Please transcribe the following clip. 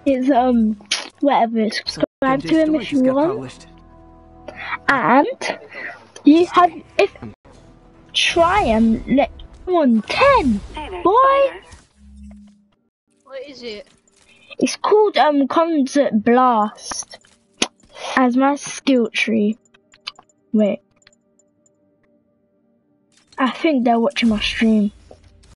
It's whatever. Subscribe to him if you want. And you have try and let 110, boy. What is it? It's called Concert Blast. As my skill tree. Wait. I think they're watching my stream.